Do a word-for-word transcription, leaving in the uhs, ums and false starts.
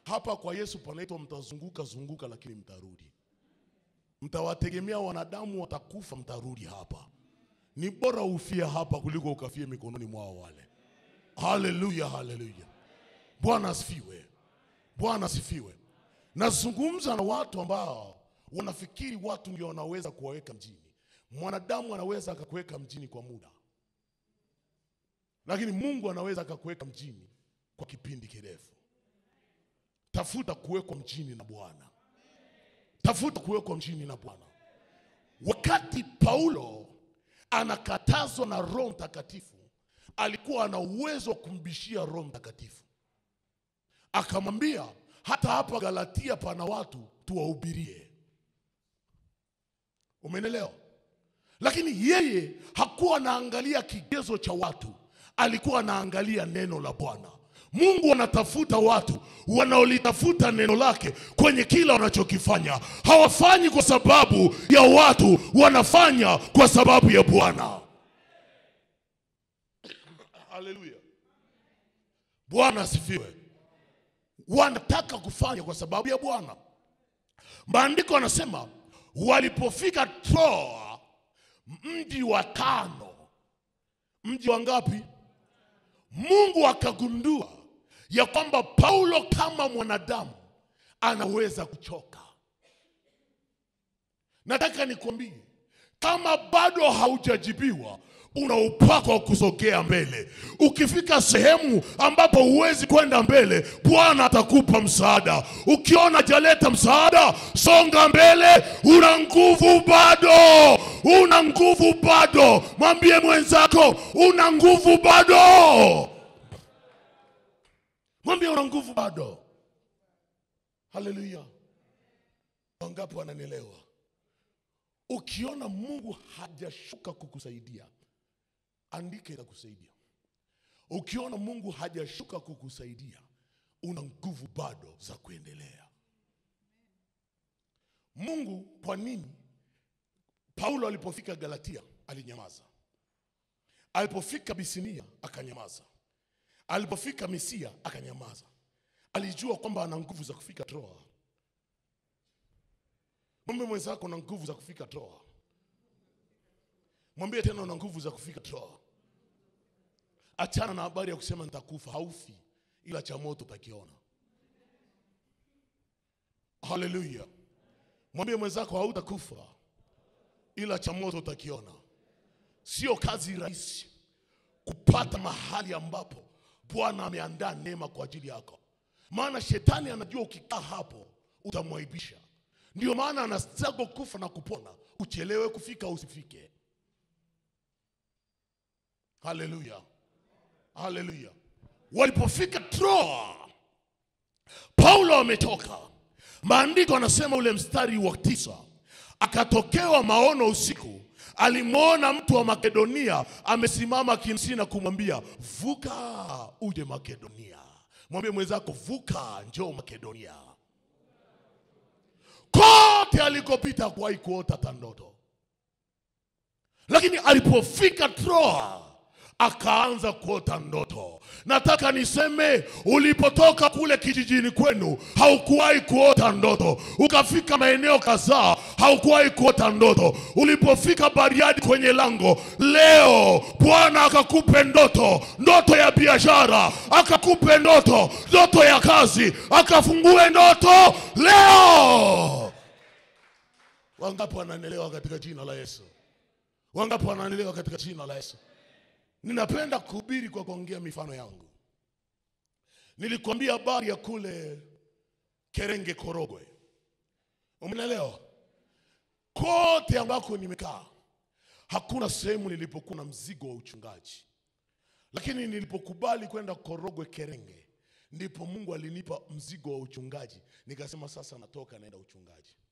hapa kwa Yesu panaitwa mtazunguka zunguka lakini mtarudi. Mtawategemea wanadamu watakufa, mtarudi hapa. Ni bora ufie hapa kuliko ukafie mikononi mwao wale. Haleluya, haleluya. Bwana asifiwe. Bwana asifiwe. Nazungumza na watu ambao wanafikiri watu ndio wanaweza kuwaweka mjini. Mwanadamu anaweza akakuweka mjini kwa muda, lakini Mungu anaweza akakuweka mjini kwa kipindi kirefu. Tafuta kuwekwa mjini na Bwana. Tafuta kuwekwa mjini na Bwana. Wakati Paulo anakatazwa na Roho Mtakatifu, alikuwa ana uwezo wa kumbishia Roho Mtakatifu. Akamwambia, hata hapa Galatia pana watu tuwahubirie. Umeelewa? Lakini yeye hakuwa anaangalia kigezo cha watu, alikuwa anaangalia neno la Bwana. Mungu anatafuta watu wanaolitafuta neno lake kwenye kila wanachokifanya. Hawafanyi kwa sababu ya watu, wanafanya kwa sababu ya Bwana. Haleluya. Bwana asifiwe. Wanataka kufanya kwa sababu ya Bwana. Maandiko yanasema walipofika Troa, mji wa tano. Mji wa ngapi? Mungu akagundua ya kwamba Paulo kama mwanadamu anaweza kuchoka. Nataka nikwambie, kama bado haujajibiwa, una upako wa kusogea mbele. Ukifika sehemu ambapo huwezi kwenda mbele, Bwana atakupa msaada. Ukiona jaleta msaada, songa mbele. Una nguvu bado. Una nguvu bado. Mwambie mwenzako, una nguvu bado. Mwambie una nguvu bado. Haleluya. Wangapi wananielewa? Ukiona Mungu hajashuka kukusaidia, andika itakusaidia. Ukiona Mungu hajashuka kukusaidia, una nguvu bado za kuendelea. Mungu, kwa nini Paulo alipofika Galatia alinyamaza? Alipofika Bisinia akanyamaza. Alipofika Misia akanyamaza. Alijua kwamba ana nguvu za kufika Troa. Mwambie mwenzako una nguvu za kufika Troa. Mwambie tena una nguvu za kufika Troa. Achana na habari ya kusema nitakufa. Haufi, ila cha moto utakiona. Haleluya. Mwambie mwenzako hautakufa, ila cha moto utakiona. Sio kazi rahisi kupata mahali ambapo Bwana ameandaa neema kwa ajili yako. Maana shetani anajua ukikaa hapo utamwaibisha. Ndio maana anastaka kufa na kupona, uchelewe kufika usifike. Haleluya. Haleluya. Walipofika Troa, Paulo ametoka. Maandiko anasema ule mstari wa tisa, akatokewa maono usiku. Alimuona mtu wa Makedonia amesimama kimsini na kumwambia, vuka uje Makedonia. Mwambie mwenzako, vuka njoo Makedonia. Kote alikopita kuwahi kuota tandoto. Lakini alipofika Troa, akaanza kuota ndoto. Nataka niseme, ulipotoka kule kijijini kwenu haukuwahi kuota ndoto. Ukafika maeneo kadhaa haukuwahi kuota ndoto. Ulipofika Bariadi kwenye lango, leo Bwana akakupe ndoto. Ndoto ya biashara, akakupe ndoto. Ndoto ya kazi, akafungue ndoto leo. Wangapi wananielewa katika jina la Yesu? Wangapi wananielewa katika jina la Yesu? Ninapenda kuhubiri kwa kuongea mifano yangu. Nilikwambia habari ya kule Kerenge Korogwe. Umeelewa? Kote ambako nimekaa, hakuna sehemu nilipokuwa na mzigo wa uchungaji. Lakini nilipokubali kwenda Korogwe Kerenge, ndipo Mungu alinipa mzigo wa uchungaji. Nikasema sasa natoka naenda uchungaji.